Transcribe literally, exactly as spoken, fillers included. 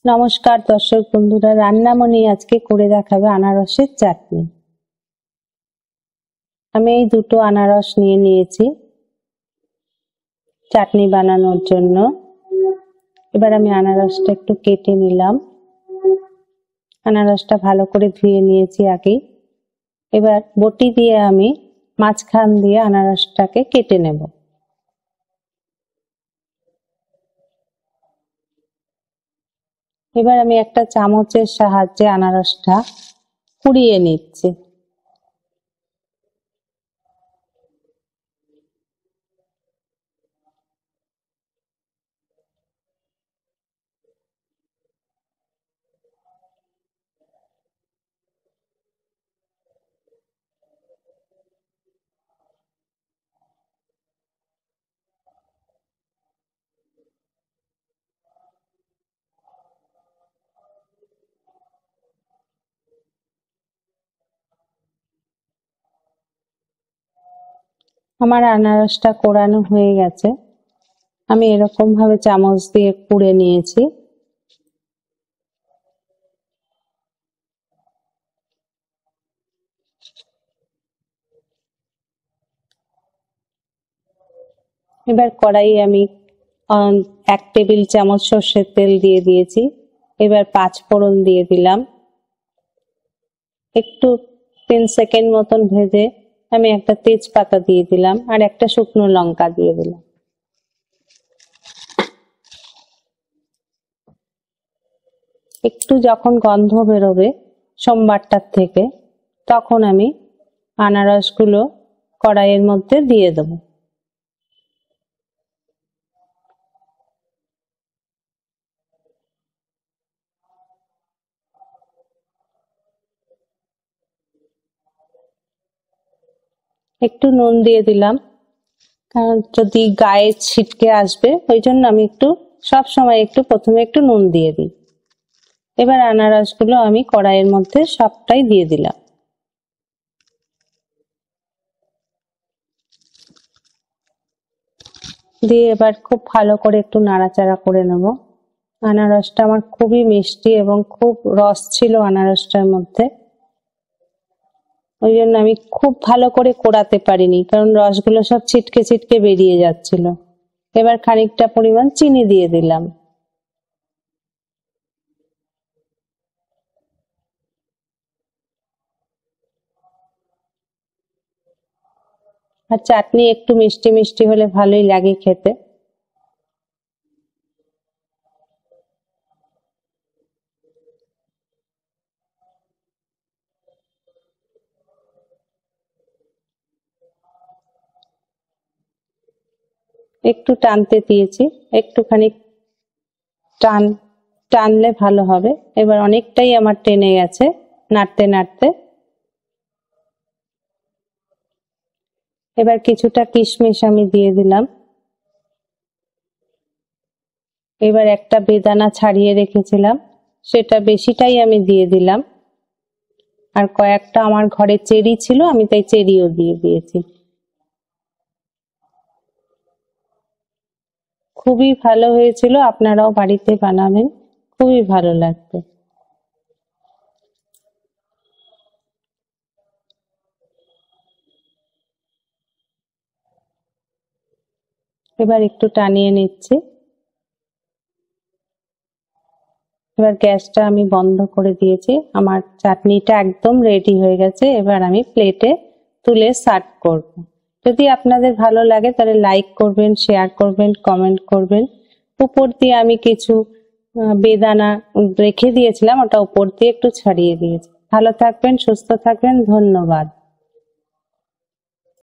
নমস্কার দর্শক বন্ধুরা, রান্নামণি আজকে করে দেখাবে আনারসের চাটনি। আমি এই দুটো আনারস নিয়ে নিয়েছি চাটনি বানানোর জন্য। এবার আমি আনারসটা একটু কেটে নিলাম। আনারসটা ভালো করে ধুয়ে নিয়েছি আগেই। এবার বটি দিয়ে আমি মাঝখান দিয়ে আনারসটাকে কেটে নেব। এবার আমি একটা চামচের সাহায্যে আনারসটা কুড়িয়ে নিচ্ছি। আমার আনারসটা কোড়ানো হয়ে গেছে। আমি এরকম ভাবে চামচ দিয়ে কুড়ে নিয়েছি। এবার কড়াই আমি এক টেবিল চামচ সর্ষের তেল দিয়ে দিয়েছি। এবার পাঁচ ফোড়ন দিয়ে দিলাম। একটু তিন সেকেন্ড মতন ভেজে আমি একটা তেজপাতা দিয়ে দিলাম আর একটা শুকনো লঙ্কা দিয়ে দিলাম। একটু যখন গন্ধ বেরোবে সোমবারটার থেকে, তখন আমি আনারসগুলো কড়াইয়ের মধ্যে দিয়ে দেবো। একটু নুন দিয়ে দিলাম, কারণ যদি গায়ে ছিটকে আসবে, ওই জন্য আমি একটু সব সময় একটু প্রথমে একটু নুন দিয়ে দিই। এবার আনারসগুলো আমি কড়াইয়ের মধ্যে সবটাই দিয়ে দিলাম। দিয়ে এবার খুব ভালো করে একটু নাড়াচাড়া করে নেব। আনারসটা আমার খুবই মিষ্টি এবং খুব রস ছিল আনারসটার মধ্যে, ওই জন্য আমি খুব ভালো করে কোড়াতে পারিনি, কারণ রসগুলো সব ছিটকে ছিটকে বেরিয়ে যাচ্ছিল। এবার খানিকটা পরিমাণ চিনি দিয়ে দিলাম। আর চাটনি একটু মিষ্টি মিষ্টি হলে ভালোই লাগে খেতে। একটু টানতে দিয়েছি, একটুখানি টান টানলে ভালো হবে। এবার অনেকটাই আমার টেনে গেছে নাড়তে নাড়তে। এবার কিছুটা কিশমিশ আমি দিয়ে দিলাম। এবার একটা বেদানা ছাড়িয়ে রেখেছিলাম, সেটা বেশিটাই আমি দিয়ে দিলাম। আর কয়েকটা আমার ঘরে চেরি ছিল, আমি তাই চেরিও দিয়ে দিয়েছি। খুবই ভালো হয়েছিল, আপনারাও বাড়িতে বানাবেন, খুবই ভালো লাগবে। এবার একটু টানিয়ে নিচ্ছি। এবার গ্যাসটা আমি বন্ধ করে দিয়েছি। আমার চাটনিটা একদম রেডি হয়ে গেছে। এবার আমি প্লেটে তুলে সার্ভ করব। যদি আপনাদের ভালো লাগে তাহলে লাইক করবেন, শেয়ার করবেন, কমেন্ট করবেন। উপর দিয়ে আমি কিছু বেদানা রেখে দিয়েছিলাম, ওটা উপর দিয়ে একটু ছড়িয়ে দিয়েছি। ভালো থাকবেন, সুস্থ থাকবেন, ধন্যবাদ।